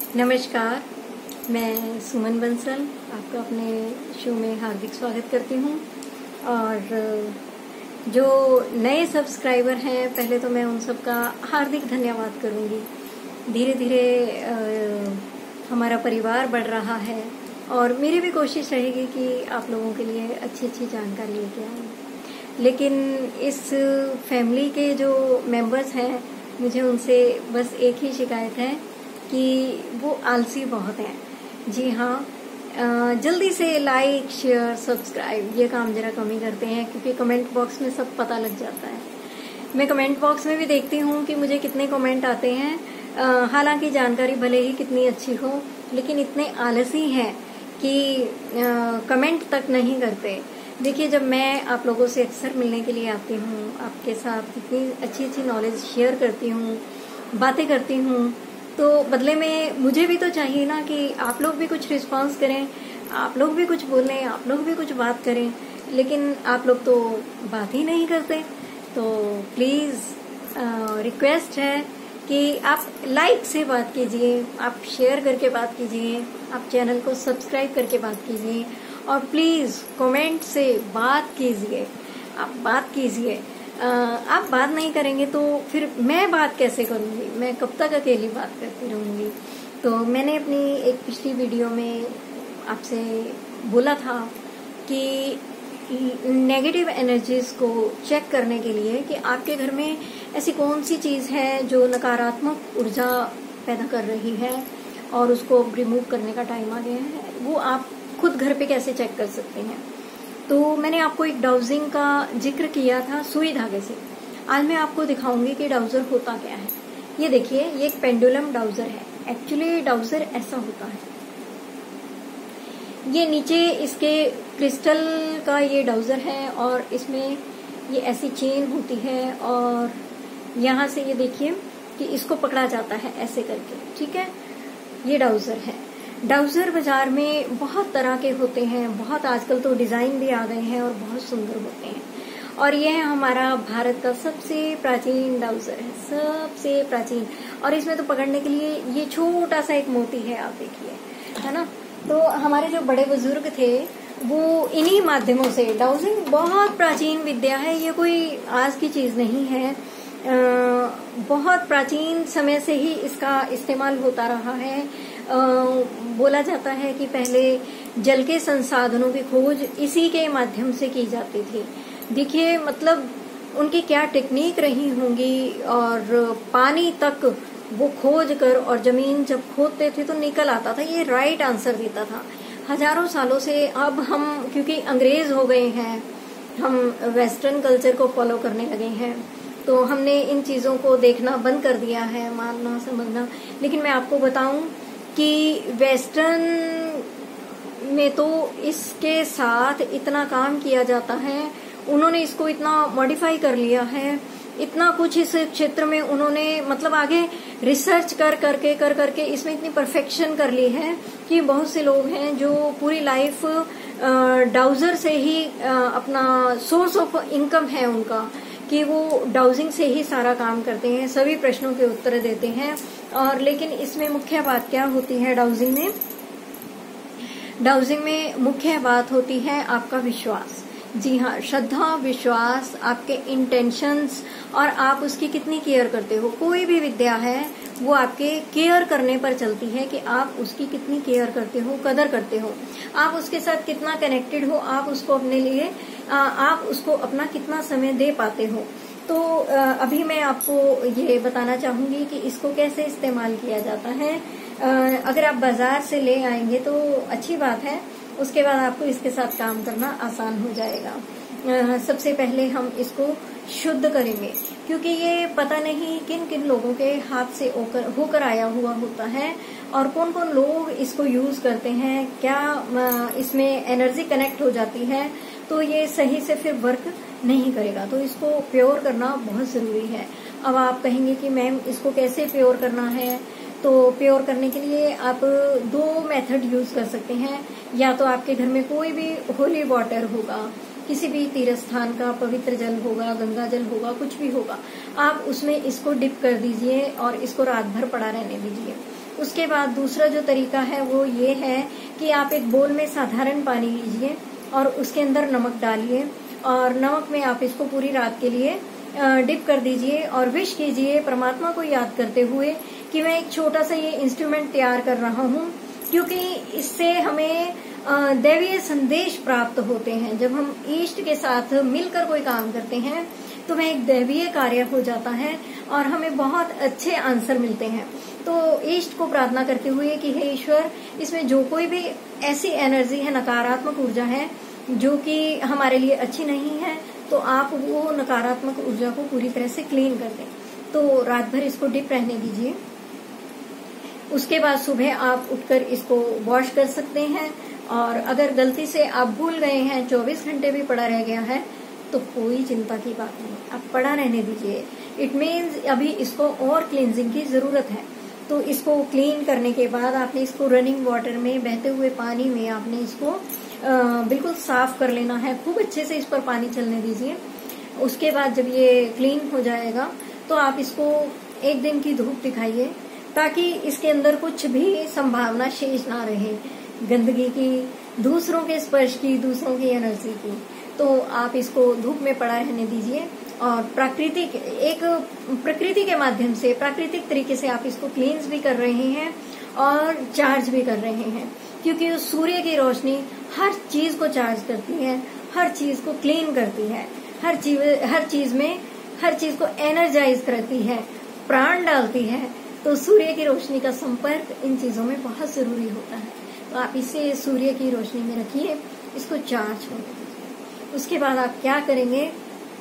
नमस्कार, मैं सुमन बंसल आपका अपने शो में हार्दिक स्वागत करती हूँ। और जो नए सब्सक्राइबर हैं, पहले तो मैं उन सब का हार्दिक धन्यवाद करूँगी। धीरे धीरे हमारा परिवार बढ़ रहा है और मेरी भी कोशिश रहेगी कि आप लोगों के लिए अच्छी अच्छी जानकारी लेके आऊँ। लेकिन इस फैमिली के जो मेंबर्स हैं, मुझे उनसे बस एक ही शिकायत है कि वो आलसी बहुत हैं। जी हाँ, जल्दी से लाइक, शेयर, सब्सक्राइब ये काम जरा कम ही करते हैं, क्योंकि कमेंट बॉक्स में सब पता लग जाता है। मैं कमेंट बॉक्स में भी देखती हूँ कि मुझे कितने कमेंट आते हैं। हालांकि जानकारी भले ही कितनी अच्छी हो, लेकिन इतने आलसी हैं कि कमेंट तक नहीं करते। देखिए, जब मैं आप लोगों से अक्सर मिलने के लिए आती हूँ, आपके साथ इतनी अच्छी अच्छी नॉलेज शेयर करती हूँ, बातें करती हूँ, तो बदले में मुझे भी तो चाहिए ना कि आप लोग भी कुछ रिस्पांस करें, आप लोग भी कुछ बोलें, आप लोग भी कुछ बात करें। लेकिन आप लोग तो बात ही नहीं करते। तो प्लीज रिक्वेस्ट है कि आप लाइक से बात कीजिए, आप शेयर करके बात कीजिए, आप चैनल को सब्सक्राइब करके बात कीजिए, और प्लीज कमेंट से बात कीजिए। आप बात कीजिए। आप बात नहीं करेंगे तो फिर मैं बात कैसे करूंगी? मैं कब तक अकेली बात करती रहूंगी? तो मैंने अपनी एक पिछली वीडियो में आपसे बोला था कि नेगेटिव एनर्जीज को चेक करने के लिए कि आपके घर में ऐसी कौन सी चीज है जो नकारात्मक ऊर्जा पैदा कर रही है और उसको रिमूव करने का टाइम आ गया है। वो आप खुद घर पे कैसे चेक कर सकते हैं? तो मैंने आपको एक डाउजिंग का जिक्र किया था सुई धागे से। आज मैं आपको दिखाऊंगी कि डाउजर होता क्या है। ये देखिए, ये एक पेंडुलम डाउजर है। एक्चुअली डाउजर ऐसा होता है, ये नीचे इसके क्रिस्टल का ये डाउजर है और इसमें ये ऐसी चेन होती है और यहाँ से ये देखिए कि इसको पकड़ा जाता है ऐसे करके। ठीक है, ये डाउजर है। डाउजर बाजार में बहुत तरह के होते हैं, बहुत आजकल तो डिजाइन भी आ गए हैं और बहुत सुंदर होते हैं। और यह हमारा भारत का सबसे प्राचीन डाउजर है, सबसे प्राचीन। और इसमें तो पकड़ने के लिए ये छोटा सा एक मोती है, आप देखिए, है ना। तो हमारे जो बड़े बुजुर्ग थे वो इन्हीं माध्यमों से, डाउजिंग बहुत प्राचीन विद्या है, ये कोई आज की चीज नहीं है। बहुत प्राचीन समय से ही इसका इस्तेमाल होता रहा है। बोला जाता है कि पहले जल के संसाधनों की खोज इसी के माध्यम से की जाती थी। देखिए, मतलब उनकी क्या टेक्निक रही होंगी। और पानी तक वो खोज कर, और जमीन जब खोदते थे तो निकल आता था, ये राइट आंसर देता था। हजारों सालों से अब हम क्योंकि अंग्रेज हो गए हैं, हम वेस्टर्न कल्चर को फॉलो करने लगे हैं, तो हमने इन चीजों को देखना बंद कर दिया है, मानना समझना। लेकिन मैं आपको बताऊं कि वेस्टर्न में तो इसके साथ इतना काम किया जाता है, उन्होंने इसको इतना मॉडिफाई कर लिया है, इतना कुछ इस क्षेत्र में उन्होंने मतलब आगे रिसर्च कर करके इसमें इतनी परफेक्शन कर ली है कि बहुत से लोग हैं जो पूरी लाइफ डाउजर से ही अपना सोर्स ऑफ इनकम है उनका, कि वो डाउजिंग से ही सारा काम करते हैं, सभी प्रश्नों के उत्तर देते हैं। और लेकिन इसमें मुख्य बात क्या होती है? डाउजिंग में मुख्य बात होती है आपका विश्वास। जी हाँ, श्रद्धा, विश्वास, आपके इंटेंशंस, और आप उसकी कितनी केयर करते हो। कोई भी विद्या है वो आपके केयर करने पर चलती है कि आप उसकी कितनी केयर करते हो, कदर करते हो, आप उसके साथ कितना कनेक्टेड हो, आप उसको अपने लिए आप उसको अपना कितना समय दे पाते हो। तो अभी मैं आपको ये बताना चाहूंगी कि इसको कैसे इस्तेमाल किया जाता है। अगर आप बाजार से ले आएंगे तो अच्छी बात है, उसके बाद आपको इसके साथ काम करना आसान हो जाएगा। सबसे पहले हम इसको शुद्ध करेंगे, क्योंकि ये पता नहीं किन किन लोगों के हाथ से होकर आया हुआ होता है और कौन कौन लोग इसको यूज करते हैं, क्या इसमें एनर्जी कनेक्ट हो जाती है, तो ये सही से फिर वर्क नहीं करेगा। तो इसको प्योर करना बहुत जरूरी है। अब आप कहेंगे कि मैम इसको कैसे प्योर करना है? तो प्योर करने के लिए आप दो मेथड यूज कर सकते हैं। या तो आपके घर में कोई भी होली वाटर होगा, किसी भी तीर्थ स्थान का पवित्र जल होगा, गंगा जल होगा, कुछ भी होगा, आप उसमें इसको डिप कर दीजिए और इसको रात भर पड़ा रहने दीजिए। उसके बाद दूसरा जो तरीका है वो ये है कि आप एक बोल में साधारण पानी लीजिए और उसके अंदर नमक डालिए और नमक में आप इसको पूरी रात के लिए डिप कर दीजिए और विश कीजिए परमात्मा को याद करते हुए कि मैं एक छोटा सा ये इंस्ट्रूमेंट तैयार कर रहा हूँ, क्योंकि इससे हमें दैवीय संदेश प्राप्त होते हैं। जब हम ईष्ट के साथ मिलकर कोई काम करते हैं तो वह एक दैवीय कार्य हो जाता है और हमें बहुत अच्छे आंसर मिलते हैं। तो ईष्ट को प्रार्थना करते हुए कि हे ईश्वर, इसमें जो कोई भी ऐसी एनर्जी है, नकारात्मक ऊर्जा है जो कि हमारे लिए अच्छी नहीं है, तो आप वो नकारात्मक ऊर्जा को पूरी तरह से क्लीन कर दें। तो रात भर इसको डिप रहने दीजिए। उसके बाद सुबह आप उठकर इसको वॉश कर सकते हैं और अगर गलती से आप भूल गए हैं, 24 घंटे भी पड़ा रह गया है, तो कोई चिंता की बात नहीं, आप पड़ा रहने दीजिए। इट मीन्स अभी इसको और क्लींजिंग की जरूरत है। तो इसको क्लीन करने के बाद आपने इसको रनिंग वाटर में, बहते हुए पानी में आपने इसको बिल्कुल साफ कर लेना है। खूब अच्छे से इस पर पानी चलने दीजिए। उसके बाद जब ये क्लीन हो जाएगा तो आप इसको एक दिन की धूप दिखाइए, ताकि इसके अंदर कुछ भी संभावना शेष ना रहे गंदगी की, दूसरों के स्पर्श की, दूसरों की एनर्जी की। तो आप इसको धूप में पड़ा रहने दीजिए और प्रकृति के माध्यम से, प्राकृतिक तरीके से आप इसको क्लींस भी कर रहे हैं और चार्ज भी कर रहे हैं, क्योंकि सूर्य की रोशनी हर चीज को चार्ज करती है, हर चीज को क्लीन करती है, हर चीज को एनर्जाइज करती है, प्राण डालती है। तो सूर्य की रोशनी का संपर्क इन चीजों में बहुत जरूरी होता है। तो आप इसे सूर्य की रोशनी में रखिए, इसको चार्ज होने दीजिए। उसके बाद आप क्या करेंगे,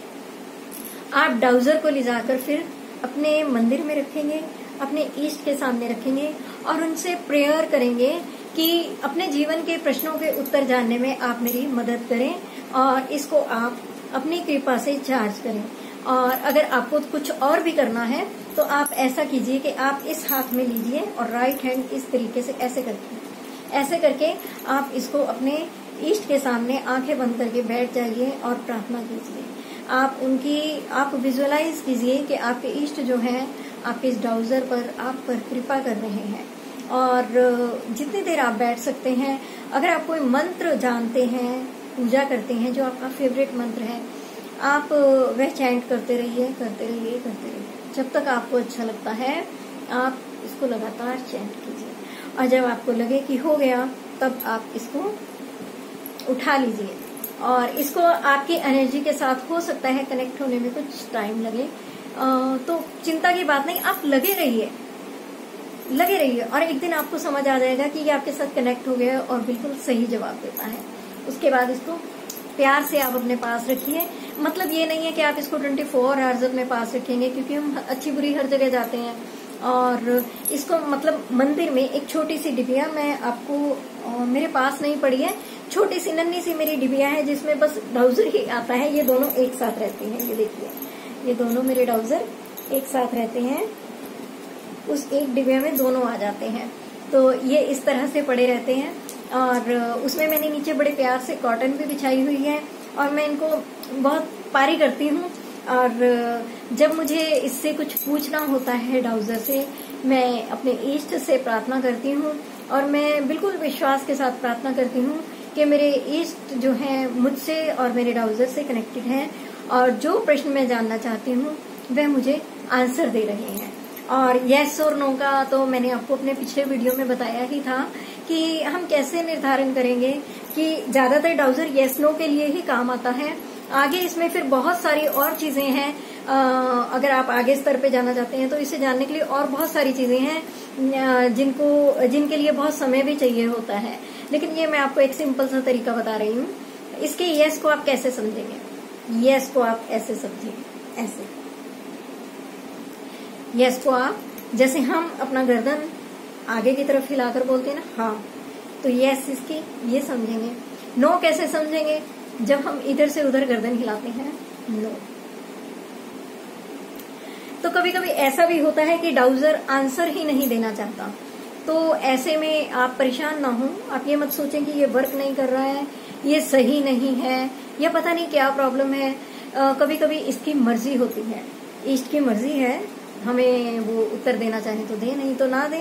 आप डाउजर को ले जाकर फिर अपने मंदिर में रखेंगे, अपने ईष्ट के सामने रखेंगे और उनसे प्रेयर करेंगे कि अपने जीवन के प्रश्नों के उत्तर जानने में आप मेरी मदद करें और इसको आप अपनी कृपा से चार्ज करें। और अगर आपको कुछ और भी करना है तो आप ऐसा कीजिए कि आप इस हाथ में लीजिए और राइट हैंड इस तरीके से ऐसे करके आप इसको अपने ईष्ट के सामने आंखें बंद करके बैठ जाइए और प्रार्थना कीजिए। आप विजुअलाइज कीजिए कि आपके ईष्ट जो हैं आपके इस डाउजर पर आप पर कृपा कर रहे हैं। और जितनी देर आप बैठ सकते हैं, अगर आप कोई मंत्र जानते हैं, पूजा करते हैं, जो आपका फेवरेट मंत्र है, आप वह चैंट करते रहिए जब तक आपको अच्छा लगता है। आप इसको लगातार चैंट कीजिए और जब आपको लगे कि हो गया, तब आप इसको उठा लीजिए और इसको आपकी एनर्जी के साथ हो सकता है कनेक्ट होने में कुछ टाइम लगे, तो चिंता की बात नहीं, आप लगे रहिए और एक दिन आपको समझ आ जाएगा कि ये आपके साथ कनेक्ट हो गया और बिल्कुल सही जवाब देता है। उसके बाद इसको प्यार से आप अपने पास रखिए। मतलब ये नहीं है कि आप इसको 24 आवर्स अपने पास रखेंगे, क्योंकि हम अच्छी बुरी हर जगह जाते हैं। और इसको मतलब मंदिर में एक छोटी सी डिबिया, मैं आपको मेरे पास नहीं पड़ी है, छोटी सी नन्ही सी मेरी डिबिया है जिसमें बस डाउजर ही आता है। ये दोनों एक साथ रहते हैं, ये देखिए, ये दोनों मेरे डाउजर एक साथ रहते हैं, उस एक डिबिया में दोनों आ जाते हैं। तो ये इस तरह से पड़े रहते हैं और उसमें मैंने नीचे बड़े प्यार से कॉटन भी बिछाई हुई है और मैं इनको बहुत पारी करती हूँ। और जब मुझे इससे कुछ पूछना होता है डाउजर से, मैं अपने ईष्ट से प्रार्थना करती हूँ और मैं बिल्कुल विश्वास के साथ प्रार्थना करती हूँ कि मेरे ईष्ट जो हैं मुझसे और मेरे डाउजर से कनेक्टेड हैं और जो प्रश्न मैं जानना चाहती हूँ वह मुझे आंसर दे रहे हैं। और यस और नो का तो मैंने आपको अपने पिछले वीडियो में बताया ही था कि हम कैसे निर्धारण करेंगे कि ज्यादातर डाउजर यस नो के लिए ही काम आता है। आगे इसमें फिर बहुत सारी और चीजें हैं, अगर आप आगे स्तर पे जाना चाहते हैं तो इसे जानने के लिए और बहुत सारी चीजें हैं जिनके लिए बहुत समय भी चाहिए होता है। लेकिन ये मैं आपको एक सिंपल सा तरीका बता रही हूँ। इसके यस को आप कैसे समझेंगे, यस को आप ऐसे समझेंगे, ऐसे यस को आप, जैसे हम अपना गर्दन आगे की तरफ हिलाकर बोलते हैं ना, हाँ, तो यस इसकी ये समझेंगे। नो कैसे समझेंगे, जब हम इधर से उधर गर्दन हिलाते हैं, नो। तो कभी कभी ऐसा भी होता है कि डाउजर आंसर ही नहीं देना चाहता, तो ऐसे में आप परेशान ना हो। आप ये मत सोचें कि ये वर्क नहीं कर रहा है, ये सही नहीं है, या पता नहीं क्या प्रॉब्लम है। कभी कभी इसकी मर्जी होती है, ईष्ट की मर्जी है, हमें वो उत्तर देना चाहे तो दे, नहीं तो ना दे।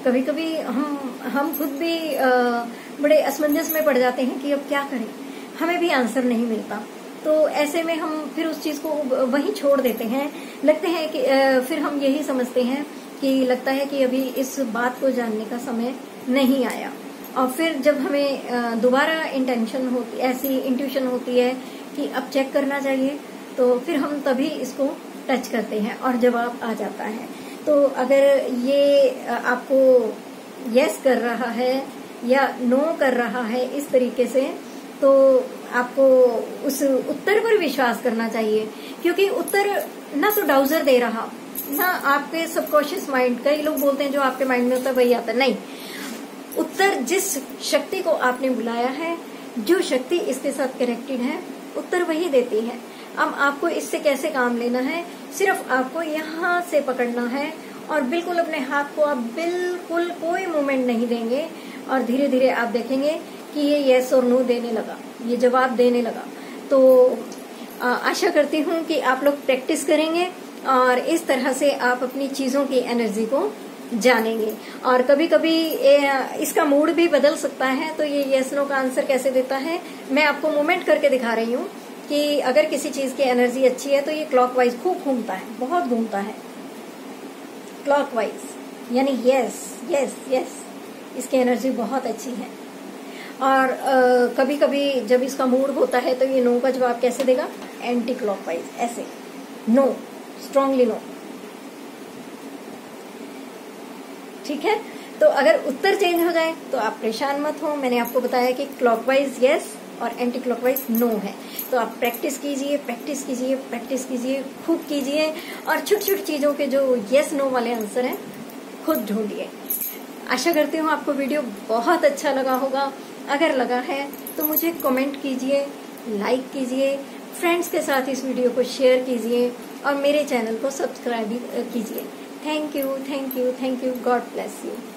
कभी कभी हम खुद भी बड़े असमंजस में पड़ जाते हैं कि अब क्या करें, हमें भी आंसर नहीं मिलता। तो ऐसे में हम फिर उस चीज को वहीं छोड़ देते हैं। लगते हैं कि फिर हम यही समझते हैं कि लगता है कि अभी इस बात को जानने का समय नहीं आया। और फिर जब हमें दोबारा ऐसी इंट्यूशन होती है कि अब चेक करना चाहिए, तो फिर हम तभी इसको टच करते हैं और जवाब आ जाता है। तो अगर ये आपको यस कर रहा है या नो कर रहा है इस तरीके से, तो आपको उस उत्तर पर विश्वास करना चाहिए, क्योंकि उत्तर ना तो डाउजर दे रहा, ना आपके सबकॉन्शियस माइंड, कई लोग बोलते हैं जो आपके माइंड में होता है वही आता है, नहीं। उत्तर जिस शक्ति को आपने बुलाया है, जो शक्ति इसके साथ कनेक्टेड है, उत्तर वही देती है। अब आपको इससे कैसे काम लेना है, सिर्फ आपको यहाँ से पकड़ना है और बिल्कुल अपने हाथ को आप बिल्कुल कोई मूवमेंट नहीं देंगे, और धीरे धीरे आप देखेंगे कि ये यस और नो देने लगा, ये जवाब देने लगा। तो आशा करती हूँ कि आप लोग प्रैक्टिस करेंगे और इस तरह से आप अपनी चीजों की एनर्जी को जानेंगे। और कभी कभी इसका मूड भी बदल सकता है। तो ये यस नो का आंसर कैसे देता है, मैं आपको मूवमेंट करके दिखा रही हूँ कि अगर किसी चीज की एनर्जी अच्छी है तो ये क्लॉकवाइज खूब घूमता है, बहुत घूमता है क्लॉकवाइज, यानी यस यस यस, इसकी एनर्जी बहुत अच्छी है। और कभी कभी जब इसका मूड होता है तो ये नो का जवाब कैसे देगा, एंटी क्लॉकवाइज, ऐसे नो, स्ट्रांगली नो। ठीक है, तो अगर उत्तर चेंज हो जाए तो आप परेशान मत हो। मैंने आपको बताया कि क्लॉकवाइज यस और एंटी क्लॉकवाइज नो है। तो आप प्रैक्टिस कीजिए, प्रैक्टिस कीजिए, प्रैक्टिस कीजिए, खूब कीजिए, और छोटी छोटी चीजों के जो यस नो वाले आंसर हैं खुद ढूंढिए। आशा करती हूँ आपको वीडियो बहुत अच्छा लगा होगा। अगर लगा है तो मुझे कमेंट कीजिए, लाइक कीजिए, फ्रेंड्स के साथ इस वीडियो को शेयर कीजिए और मेरे चैनल को सब्सक्राइब कीजिए। Thank you, thank you, thank you. God bless you.